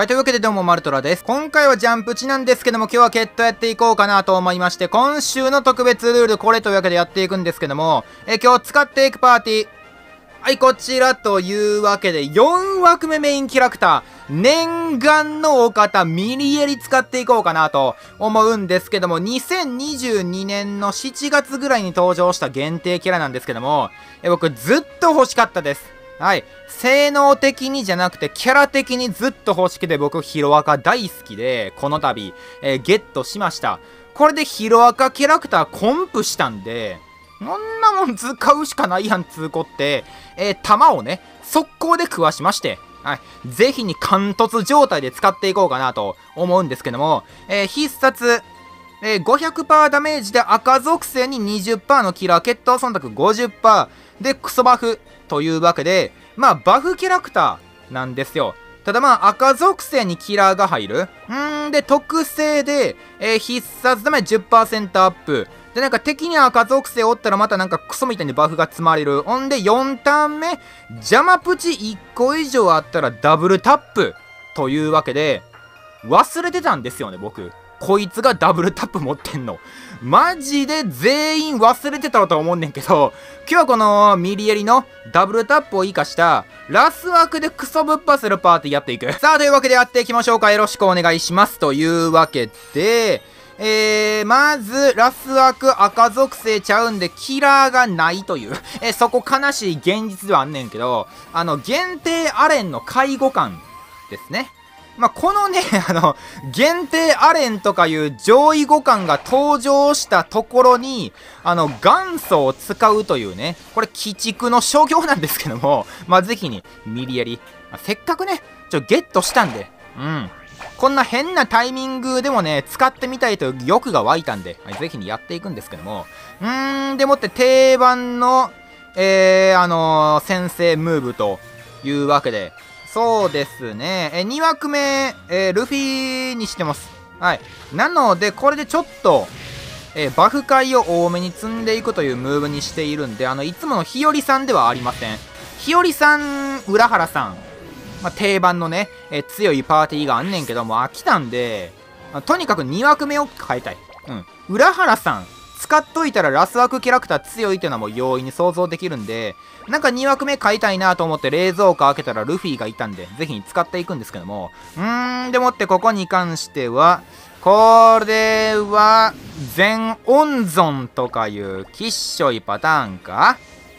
はい、というわけでどうも、マルトラです。今回はジャンプ値なんですけども、今日は決闘やっていこうかなと思いまして、今週の特別ルール、これというわけでやっていくんですけども、今日使っていくパーティー、はい、こちらというわけで、4枠目メインキャラクター、念願のお方、ミリエリ使っていこうかなと思うんですけども、2022年の7月ぐらいに登場した限定キャラなんですけども、僕ずっと欲しかったです。はい。性能的にじゃなくて、キャラ的にずっと欲しくて、僕、ヒロアカ大好きで、この度、ゲットしました。これでヒロアカキャラクターコンプしたんで、こんなもん使うしかないやんつうこって、弾をね、速攻で食わしまして、はい。ぜひに貫突状態で使っていこうかなと思うんですけども、必殺、500% ダメージで赤属性に 20% のキラー、決闘忖度 50% でクソバフというわけで、まあバフキャラクターなんですよ。ただまあ赤属性にキラーが入る。で、特性で、必殺ダメ 10% アップ。で、なんか敵に赤属性おったらまたなんかクソみたいにバフが積まれる。ほんで4ターン目、邪魔プチ1個以上あったらダブルタップ。というわけで、忘れてたんですよね、僕。こいつがダブルタップ持ってんの。マジで全員忘れてたと思うねんけど、今日はこのミリエリのダブルタップを活かしたラス枠でクソぶっ破するパーティーやっていく。さあ、というわけでやっていきましょうか。よろしくお願いします。というわけで、まず、ラス枠赤属性ちゃうんで、キラーがないという、そこ悲しい現実ではあんねんけど、限定アレンの介護官ですね。まあ、このね、限定アレンとかいう上位互換が登場したところに、元祖を使うというね、これ、鬼畜の所業なんですけども、まあ、ぜひに、ミリエリ。まあ、せっかくね、ゲットしたんで、こんな変なタイミングでもね、使ってみたいという欲が湧いたんで、はい、ぜひにやっていくんですけども、でもって定番の、先制ムーブというわけで、そうですね。2枠目、ルフィにしてます。はい。なので、これでちょっと、バフ回を多めに積んでいくというムーブにしているんで、いつもの日和さんではありません。日和さん、浦原さん。まあ、定番のね、強いパーティーがあんねんけども、飽きたんで、とにかく2枠目を変えたい。浦原さん。使っといたらラス枠キャラクター強いっていうのはもう容易に想像できるんで、なんか2枠目買いたいなと思って冷蔵庫開けたらルフィがいたんで、ぜひ使っていくんですけども。でもってここに関しては、これは、全温存とかいうきっしょいパターンか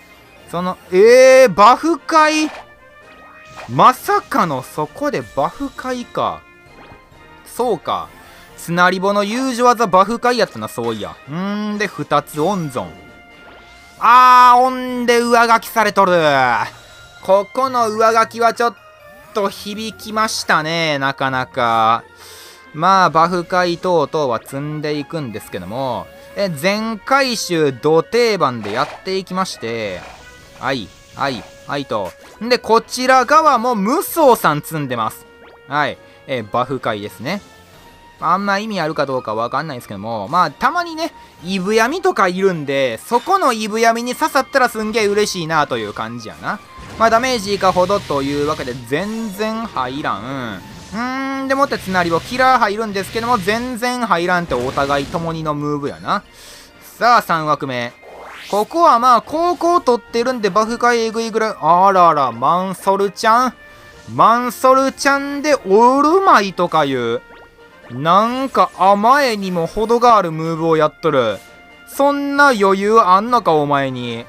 バフ回まさかのそこでバフ回か。そうか。つなりぼの友情技バフ回やったな、そういや。で、2つ温存。ほんで上書きされとる。ここの上書きはちょっと響きましたね、なかなか。まあ、バフ回等々は積んでいくんですけども、全回収土定番でやっていきまして、はいと。んで、こちら側も無双さん積んでます。はい。バフ回ですね。あんま意味あるかどうかわかんないですけども、まあ、たまにね、イブヤミとかいるんで、そこのイブヤミに刺さったらすんげえ嬉しいなという感じやな。まあ、ダメージ以下ほどというわけで、全然入らん。でもってつなりをキラー入るんですけども、全然入らんってお互い共にのムーブやな。さあ、3枠目。ここはまあ、高校取ってるんで、バフ回えぐいぐらい。あらら、マンソルちゃんでオルマイとかいう、なんか甘えにも程があるムーブをやっとる。そんな余裕あんのかお前に。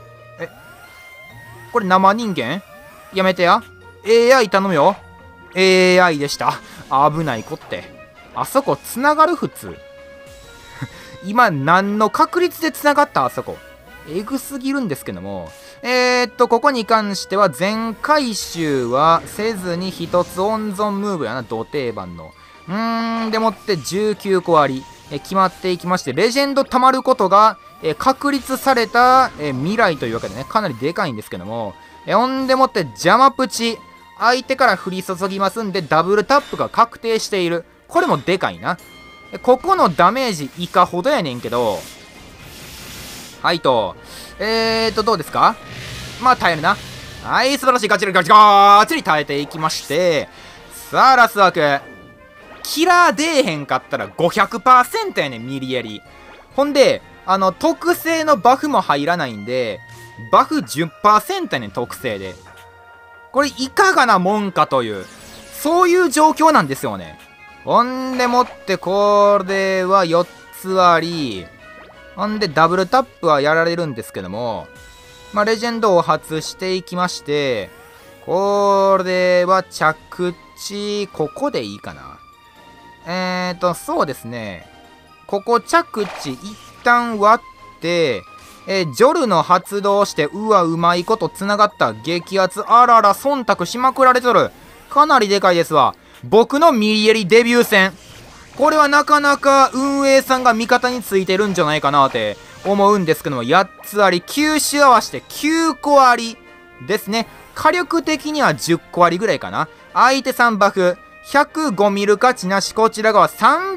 これ生人間やめてや。AI 頼むよ。AI でした。危ない子って。あそこ繋がる普通。今何の確率で繋がったあそこ。えぐすぎるんですけども。ここに関しては全回収はせずに一つ温存ムーブやな、土定番の。でもって19個あり、決まっていきまして、レジェンド溜まることが、確立された、未来というわけでね、かなりでかいんですけども、ほんでもって邪魔プチ、相手から降り注ぎますんで、ダブルタップが確定している。これもでかいな。ここのダメージ以下ほどやねんけど、はいと、どうですか？まあ耐えるな。はい、素晴らしい。ガチリガチガーチリ耐えていきまして、 さあ、ラス枠。キラー出えへんかったら 500% やねん、ミリエリ。ほんで、特性のバフも入らないんで、バフ 10% やねん、特性で。これ、いかがなもんかという、そういう状況なんですよね。ほんでもって、これは4つあり、ほんで、ダブルタップはやられるんですけども、まあ、レジェンドを発していきまして、これは着地、ここでいいかな。そうですね。ここ着地、一旦割って、ジョルの発動して、うわ、うまいこと繋がった激アツ。あらら、忖度しまくられとる。かなりでかいですわ。僕のミリエリデビュー戦。これはなかなか運営さんが味方についてるんじゃないかなって思うんですけども、8つあり、9種合わせて9個ありですね。火力的には10個ありぐらいかな。相手3バフ。105見る価値なし。こちら側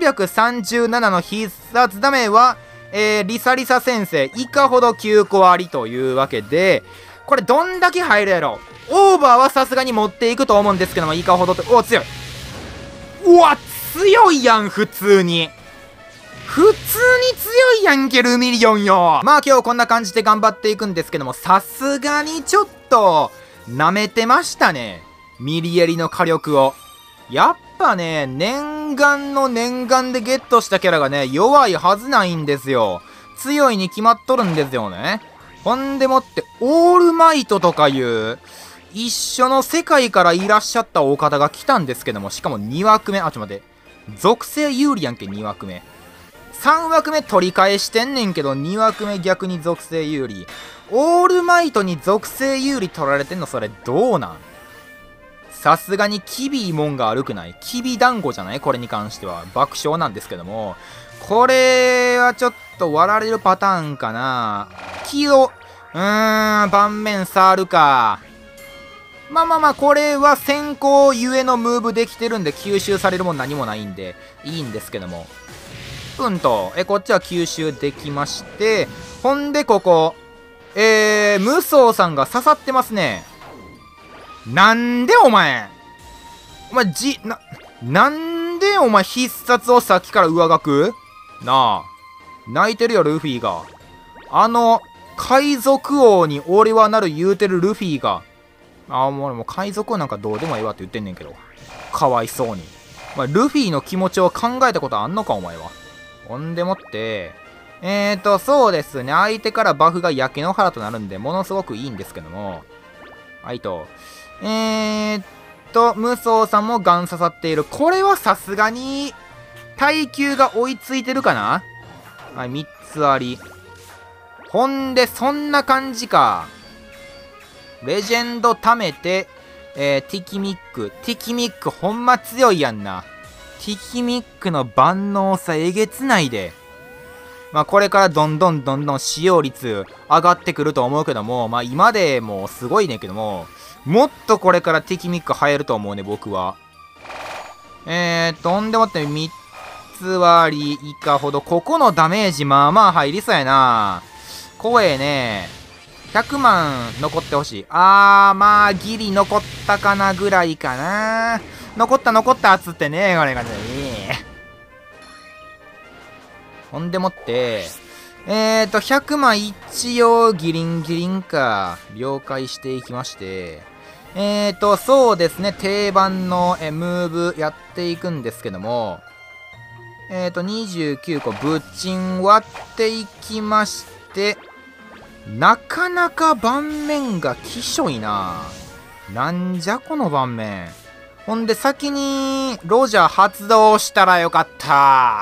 337の必殺ダメは、リサリサ先生以下ほど9個ありというわけで、これどんだけ入るやろ。オーバーはさすがに持っていくと思うんですけども、以下ほどと、お、強い。うわ、強いやん、普通に。普通に強いやんけ、ルミリオンよ。まあ今日こんな感じで頑張っていくんですけども、さすがにちょっと、舐めてましたね。ミリエリの火力を。やっぱね、念願の念願でゲットしたキャラがね、弱いはずないんですよ。強いに決まっとるんですよね。ほんでもって、オールマイトとかいう、一緒の世界からいらっしゃったお方が来たんですけども、しかも2枠目、あ、ちょっと待って。属性有利やんけ、2枠目。3枠目取り返してんねんけど、2枠目逆に属性有利。オールマイトに属性有利取られてんの、それどうなん？さすがにキビいもんが悪くない？キビ団子じゃない？これに関しては。爆笑なんですけども。これはちょっと割られるパターンかな。盤面触るか。まあ、これは先行ゆえのムーブできてるんで、吸収されるもん何もないんで、いいんですけども。こっちは吸収できまして、ほんでここ、無双さんが刺さってますね。なんでお前、なんでお前必殺をさっきから上書くなあ。泣いてるよ、ルフィが。海賊王に俺はなる言うてるルフィが。もう海賊王なんかどうでもいいわって言ってんねんけど。かわいそうに。ルフィの気持ちを考えたことあんのか、お前は。ほんでもって、そうですね。相手からバフが焼け野原となるんで、ものすごくいいんですけども。無双さんもガン刺さっている。これはさすがに、耐久が追いついてるかな？はい、3つあり。ほんで、そんな感じか。レジェンド貯めて、ティキミックほんま強いやんな。ティキミックの万能さえげつないで。これからどんどん使用率上がってくると思うけども、今でもすごいねんけども、もっとこれからティキミック流行ると思うね、僕は。とんでもって3つ割り以下ほど、ここのダメージまあまあ入りそうやな。怖えね。100万残ってほしい。ギリ残ったかなぐらいかな。残ったっつってね、これがね。ほんでもって、100万一応ギリンギリンか、了解していきまして、そうですね、定番のムーブやっていくんですけども、29個ぶっちん割っていきまして、なかなか盤面がきしょいな。なんじゃこの盤面。ほんで先にロジャー発動したらよかった。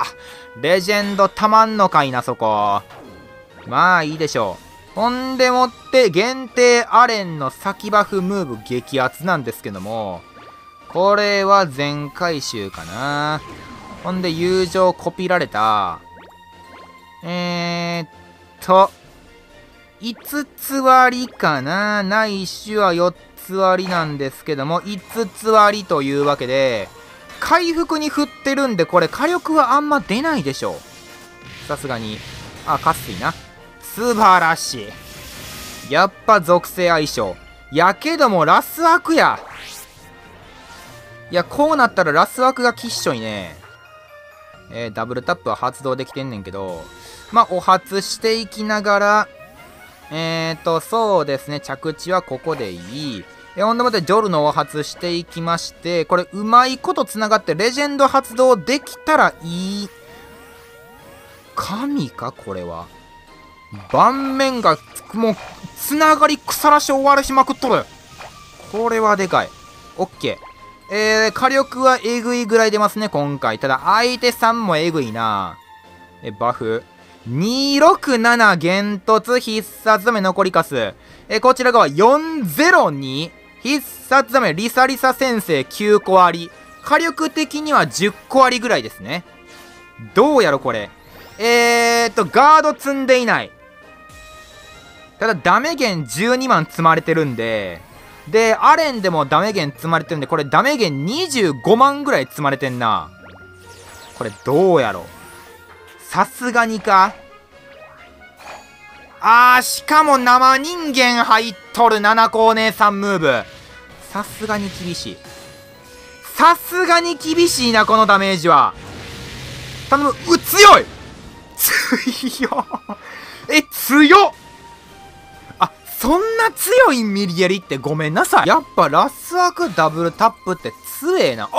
レジェンドたまんのかいな、そこ。まあいいでしょう。ほんでもって限定アレンの先バフムーブ激アツなんですけども、これは全回収かな。ほんで友情コピられた。5つ割りかな。ないしは4つ割りなんですけども、5つ割りというわけで、回復に振ってるんで、これ火力はあんま出ないでしょう。さすがに。渇水な。素晴らしい。やっぱ属性相性。やけどもラスアクや。 いや、こうなったらラス枠がきっしょいね。ダブルタップは発動できてんねんけど、まあ、お発していきながら、そうですね、着地はここでいい。ほんでもってジョルノを発していきまして、これうまいことつながってレジェンド発動できたらいい。神かこれは。盤面がもうつながり腐らし終わらしまくっとる。これはでかい。オッケー。火力はえぐいぐらい出ますね今回。ただ相手さんもえぐいな。バフ267減突必殺ダメ残りカス。こちら側402必殺ダメリサリサ先生9個あり。火力的には10個ありぐらいですね。どうやろこれ。ガード積んでいない。ただダメ減12万積まれてるんで、で、アレンでもダメ減積まれてるんで、これダメ減25万ぐらい積まれてんな。これどうやろ。さすがにか。しかも生人間入っとる七子お姉さんムーブ。さすがに厳しい。さすがに厳しいな、このダメージは。頼む。強い強っ強っそんな強いミリエリってごめんなさい。やっぱラスワクダブルタップって強えな。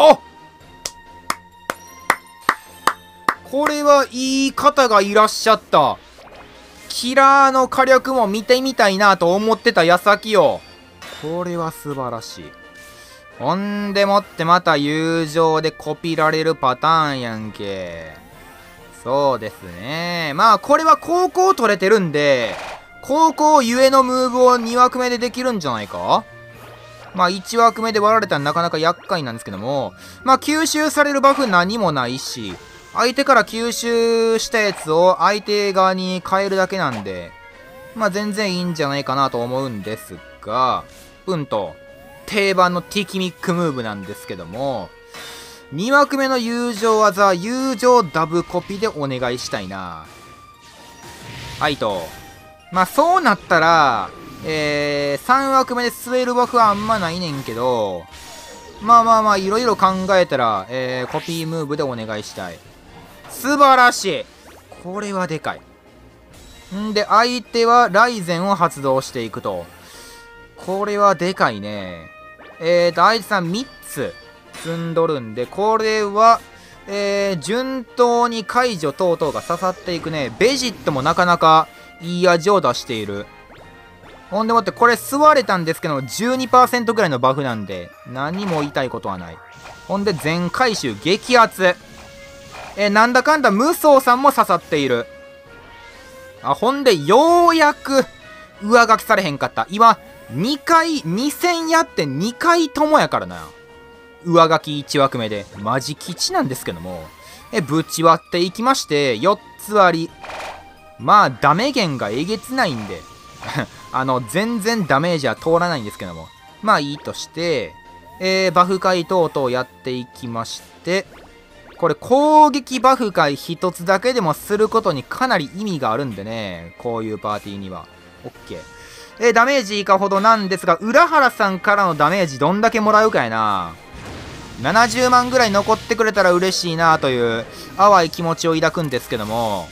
これはいい方がいらっしゃった。キラーの火力も見てみたいなと思ってた矢先よ。これは素晴らしい。ほんでもってまた友情でコピられるパターンやんけ。そうですね。まあこれは高校取れてるんで、高校ゆえのムーブを2枠目でできるんじゃないか。まあ1枠目で割られたらなかなか厄介なんですけども、まあ吸収されるバフ何もないし、相手から吸収したやつを相手側に変えるだけなんで、まあ全然いいんじゃないかなと思うんですが、定番のティキミックムーブなんですけども、2枠目の友情技、友情ダブコピでお願いしたいな。はいと。まあそうなったら、3枠目で据えるバフはあんまないねんけど、まあいろいろ考えたら、コピームーブでお願いしたい。素晴らしい。これはでかい。んで、相手はライゼンを発動していくと。これはでかいね。相手さん3つ積んどるんで、これは、順当に解除等々が刺さっていくね。ベジットもなかなかいい味を出している。ほんでもって、これ吸われたんですけど、12% ぐらいのバフなんで、何も言いたいことはない。ほんで、全回収激アツ。なんだかんだ無双さんも刺さっている。ほんで、ようやく、上書きされへんかった。今、2戦やって2回ともやからな。上書き1枠目で。マジ吉なんですけども。ぶち割っていきまして、4つ割り。まあ、ダメ減がえげつないんで。全然ダメージは通らないんですけども。まあいいとして、バフ回等々やっていきまして、これ攻撃バフ回一つだけでもすることにかなり意味があるんでね。こういうパーティーには。OK。ダメージ以下ほどなんですが、浦原さんからのダメージどんだけもらうかやな。70万ぐらい残ってくれたら嬉しいなという淡い気持ちを抱くんですけども。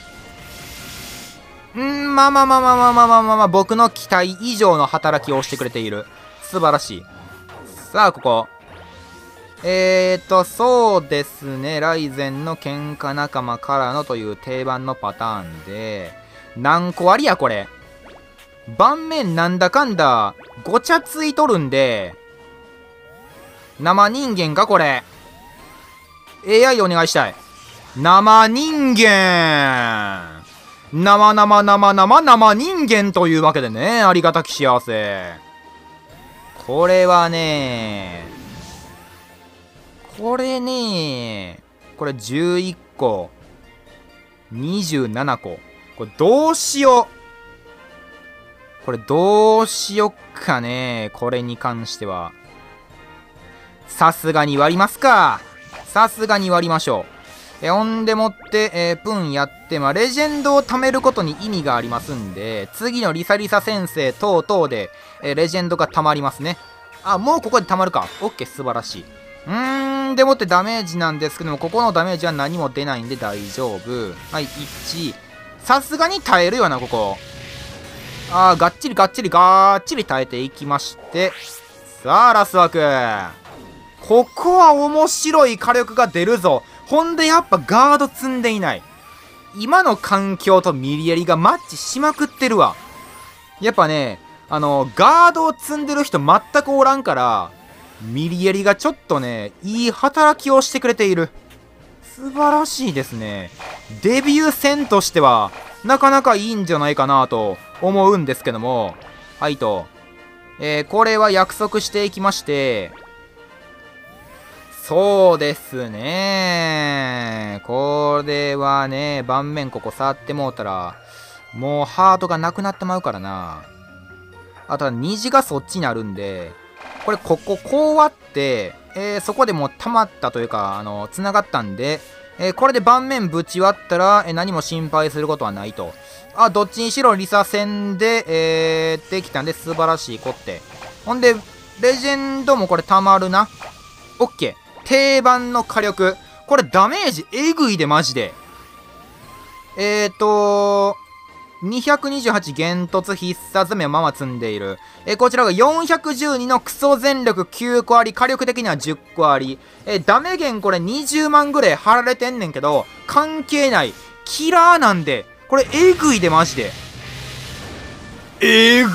まあ、僕の期待以上の働きをしてくれている。素晴らしい。さあ、ここ。そうですね。ライゼンの喧嘩仲間からのという定番のパターンで、何個ありや、これ。盤面なんだかんだ、ごちゃついとるんで、生人間か、これ。AI でお願いしたい。生人間生人間というわけでね、ありがたき幸せ。これはね、これ11個、27個。これどうしよっかね、これに関しては。さすがに割りますか。さすがに割りましょう。ほんでもって、プンやって、レジェンドを貯めることに意味がありますんで、次のリサリサ先生等々で、レジェンドが貯まりますね。もうここで貯まるか。オッケー、素晴らしい。 でもってダメージなんですけども、ここのダメージは何も出ないんで大丈夫。はい、1。さすがに耐えるよな、ここ。がっちりがっちりがっちり耐えていきまして。さあ、ラスワーク。ここは面白い火力が出るぞ。ほんでやっぱガード積んでいない。今の環境とミリエリがマッチしまくってるわ。やっぱね、ガードを積んでる人全くおらんから、ミリエリがちょっとね、いい働きをしてくれている。素晴らしいですね。デビュー戦としては、なかなかいいんじゃないかなと思うんですけども。はいと。これは約束していきまして、そうですね。これはね、盤面ここ触ってもうたら、もうハートがなくなってまうからな。あとは虹がそっちにあるんで、これここう割って、そこでもう溜まったというか、繋がったんで、これで盤面ぶち割ったら、何も心配することはないと。どっちにしろリサ戦で、できたんで素晴らしいこって。ほんで、レジェンドもこれ溜まるな。オッケー。定番の火力。これダメージえぐいでマジで。228幻突必殺目をまま積んでいる。こちらが412のクソ全力9個あり、火力的には10個あり。ダメ源これ20万ぐらい貼られてんねんけど、関係ない。キラーなんで、これえぐいでマジで。えぐっ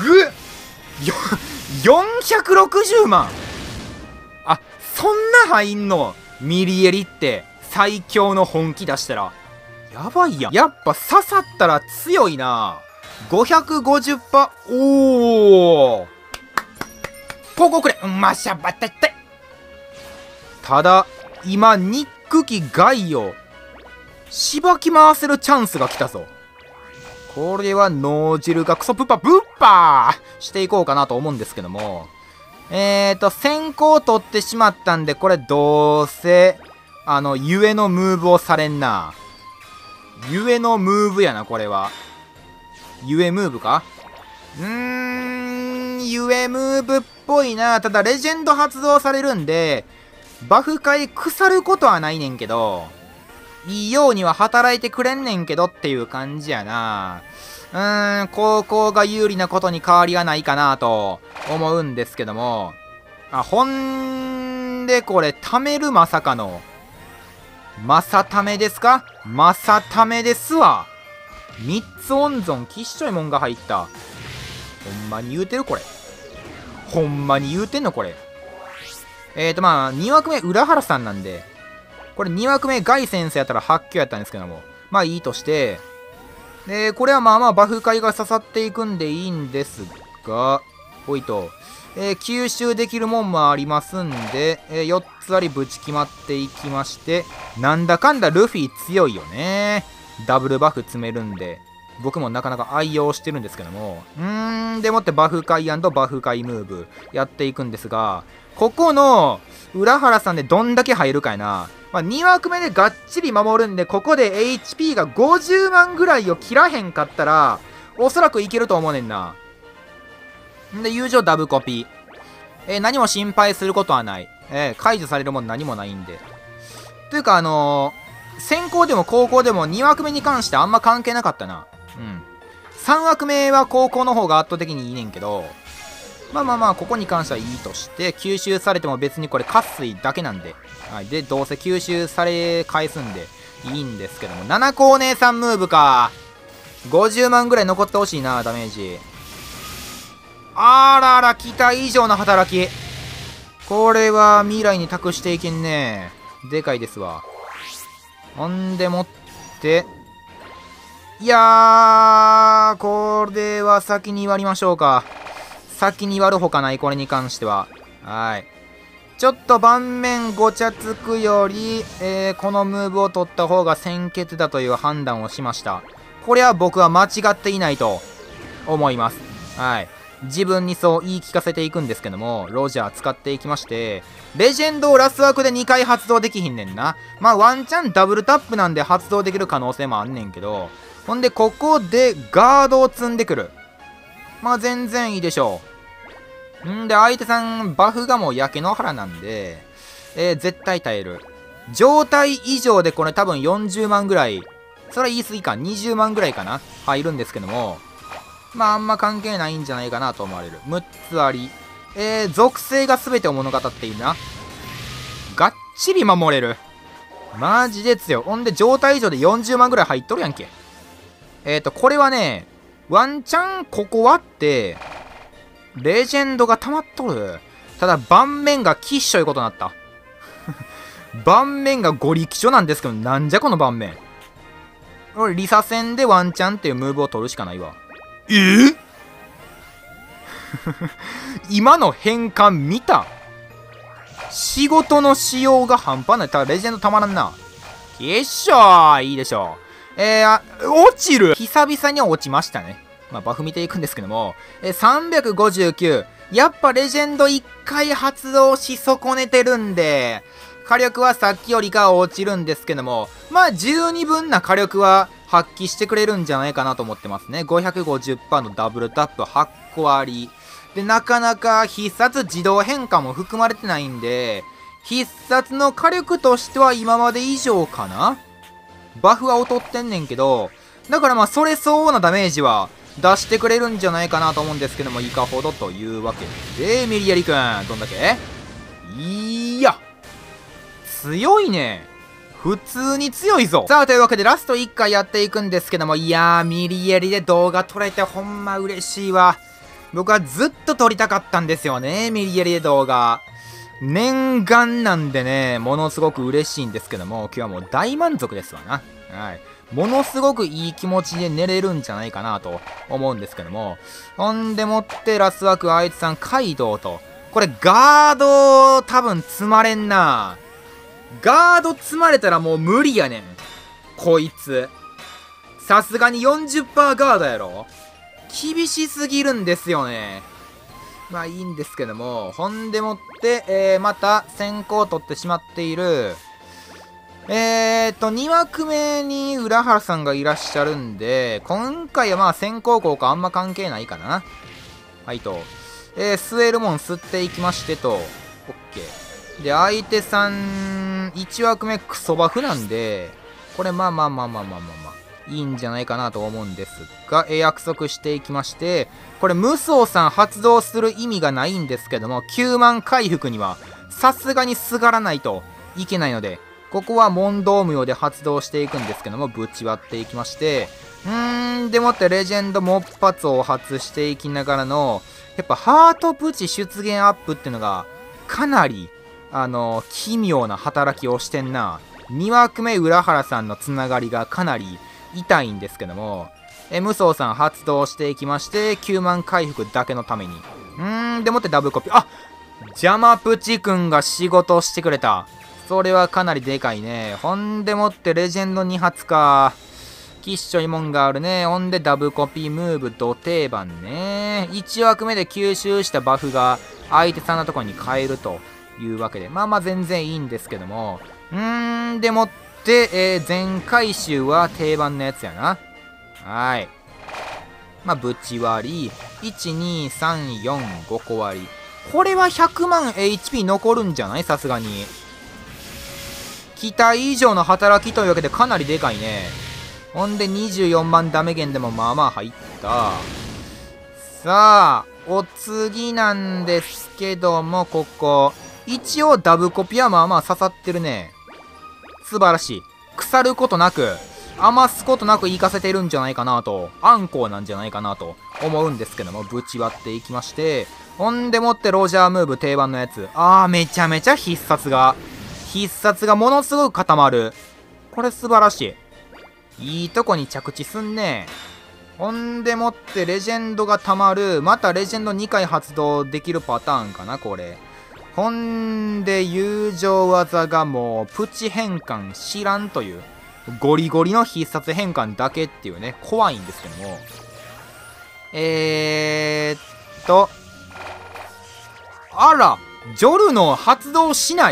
460万。そんな入んのミリエリって最強の本気出したら。やばいやん。やっぱ刺さったら強いな。550%。おー。ポコくれ。マシャバタタイ。ただ、今、ニック機外を、しばき回せるチャンスが来たぞ。これは脳汁がクソプッパ、ブッパーしていこうかなと思うんですけども。先行取ってしまったんで、これどうせ、ゆえのムーブをされんな。ゆえのムーブやな、これは。ゆえムーブか？ゆえムーブっぽいな。ただ、レジェンド発動されるんで、バフ回腐ることはないねんけど、いいようには働いてくれんねんけどっていう感じやな。高校が有利なことに変わりはないかなと思うんですけども。ほんで、これ、貯めるまさかの、まさためですか？まさためですわ。3つ温存、きっしょいもんが入った。ほんまに言うてるこれ。ほんまに言うてんのこれ。2枠目、浦原さんなんで、これ2枠目、ガイ先生やったら発狂やったんですけども。まあいいとして、で、これはまあまあバフ回が刺さっていくんでいいんですが、ほいと、吸収できるもんもありますんで、4つありぶち決まっていきまして、なんだかんだルフィ強いよね。ダブルバフ詰めるんで、僕もなかなか愛用してるんですけども、でもってバフ回&バフ回ムーブやっていくんですが、ここの浦原さんでどんだけ入るかやな。2枠目でがっちり守るんで、ここで HP が50万ぐらいを切らへんかったら、おそらくいけると思うねんな。んで、友情ダブコピー。何も心配することはない。解除されるもん何もないんで。というか、先行でも高校でも2枠目に関してあんま関係なかったな。3枠目は高校の方が圧倒的にいいねんけど、まあ、ここに関してはいいとして、吸収されても別にこれ、渇水だけなんで。はい。で、どうせ吸収され返すんで、いいんですけども。7個お姉さんムーブか。50万ぐらい残ってほしいな、ダメージ。あらら、期待以上の働き。これは未来に託していけんね。でかいですわ。ほんでもって、いやー、これは先に割りましょうか。先に割るほかない、これに関しては。はい。ちょっと盤面ごちゃつくより、このムーブを取った方が先決だという判断をしました。これは僕は間違っていないと思います。はい。自分にそう言い聞かせていくんですけども、ロジャー使っていきまして、レジェンドをラス枠で2回発動できひんねんな。まあワンチャンダブルタップなんで発動できる可能性もあんねんけど、ほんでここでガードを積んでくる。まあ全然いいでしょう。んで相手さんバフがもう焼け野原なんで、 絶対耐える。状態以上でこれ多分40万ぐらい。それは言い過ぎか。20万ぐらいかな入るんですけども。まああんま関係ないんじゃないかなと思われる。6つあり。属性が全てを物語っているな。がっちり守れる。マジで強い。ほんで状態以上で40万ぐらい入っとるやんけ。これはね、ワンチャンここ割って、レジェンドが溜まっとる。ただ盤面がきっしょいことになった。盤面がゴリキショなんですけど、なんじゃこの盤面。俺、リサ戦でワンチャンっていうムーブを取るしかないわ。今の変換見た？仕事の仕様が半端ない。ただレジェンドたまらんな。きっしょーいいでしょう。落ちる久々に落ちましたね。まあ、バフ見ていくんですけども。359。やっぱレジェンド1回発動し損ねてるんで、火力はさっきよりかは落ちるんですけども、まあ十二分な火力は発揮してくれるんじゃないかなと思ってますね。550% のダブルタップ8個あり。で、なかなか必殺自動変化も含まれてないんで、必殺の火力としては今まで以上かな？バフは劣ってんねんけど、だからまあそれ相応なダメージは出してくれるんじゃないかなと思うんですけども、いかほどというわけで、ミリアリくん、どんだけ？いや強いね。普通に強いぞ。さあ、というわけでラスト1回やっていくんですけども、いやー、ミリエリで動画撮れてほんま嬉しいわ。僕はずっと撮りたかったんですよね、ミリエリで動画。念願なんでね、ものすごく嬉しいんですけども、今日はもう大満足ですわな。はい。ものすごくいい気持ちで寝れるんじゃないかなと思うんですけども。ほんでもってラス枠あいつさんカイドウと。これガード多分積まれんな。ガード積まれたらもう無理やねん。こいつ。さすがに 40% ガードやろ。厳しすぎるんですよね。まあいいんですけども。ほんでもって、また先行取ってしまっている。2枠目に浦原さんがいらっしゃるんで、今回はまあ先行効果あんま関係ないかな。はいと。吸えるもん吸っていきましてと。オッケー。で、相手さん、1枠目クソバフなんで、これまあ、いいんじゃないかなと思うんですが、約束していきまして、これ無双さん発動する意味がないんですけども、9万回復にはさすがにすがらないといけないので、ここは問答無用で発動していくんですけども、ぶち割っていきまして、でもってレジェンドもっ発を発していきながらの、やっぱハートプチ出現アップっていうのが、かなり、奇妙な働きをしてんな。2枠目浦原さんのつながりがかなり痛いんですけども、無双さん発動していきまして、9万回復だけのために。でもってダブルコピー。あ、ジャマプチくんが仕事してくれた。それはかなりでかいね。ほんでもってレジェンド2発か。きっしょいもんがあるね。ほんでダブコピームーブド定番ね。1枠目で吸収したバフが相手さんのところに変えるというわけで。まあ全然いいんですけども。でもって、全回収は定番のやつやな。はい。まあぶち割り。1、2、3、4、5個割り。これは100万 HP 残るんじゃない？さすがに。期待以上の働きというわけでかなりでかいね。ほんで24万ダメゲンでもまあまあ入った。さあ、お次なんですけども、ここ。一応ダブコピはまあまあ刺さってるね。素晴らしい。腐ることなく、余すことなく活かせてるんじゃないかなと、あんこうなんじゃないかなと思うんですけども、ぶち割っていきまして、ほんでもってロジャームーブ定番のやつ。めちゃめちゃ必殺がものすごく固まる。これ素晴らしい。いいとこに着地すんね。ほんでもってレジェンドが溜まる。またレジェンド2回発動できるパターンかな、これ。ほんで友情技がもうプチ変換知らんという。ゴリゴリの必殺変換だけっていうね、怖いんですけども。あら、ジョルノ発動しない。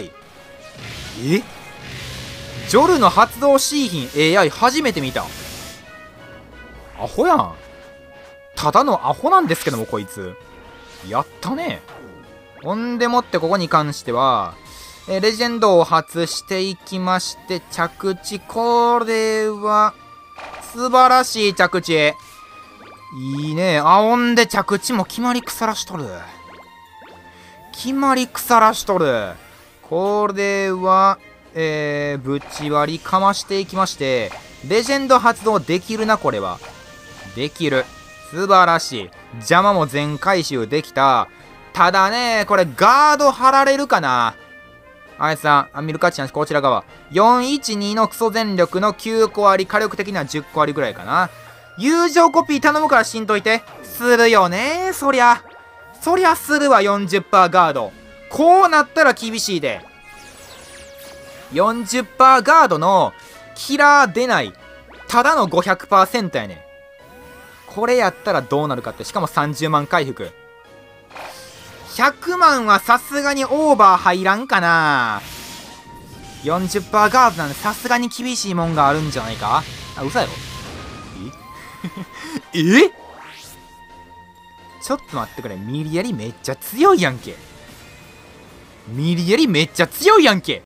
ジョルの発動しーひん AI 初めて見た。アホやん。ただのアホなんですけども、こいつ。やったね。ほんでもってここに関しては、 レジェンドを発していきまして、着地。これは、素晴らしい着地。いいね。あおんで着地も決まり腐らしとる。決まり腐らしとる。これは、ぶち割りかましていきまして、レジェンド発動できるな、これは。できる。素晴らしい。邪魔も全回収できた。ただね、これガード張られるかな。あいさん、見る価値なんです。こちら側。412のクソ全力の9個割り、火力的には10個割りぐらいかな。友情コピー頼むからしんといて。するよね、そりゃ。そりゃするわ、40%ガード。こうなったら厳しいで。40% ガードのキラー出ない。ただの 500% やね。これやったらどうなるかって。しかも30万回復。100万はさすがにオーバー入らんかな。40% ガードなんでさすがに厳しいもんがあるんじゃないか。あ、嘘やろ。えちょっと待ってくれ。ミリエリめっちゃ強いやんけ。ミリエリめっちゃ強いやんけ。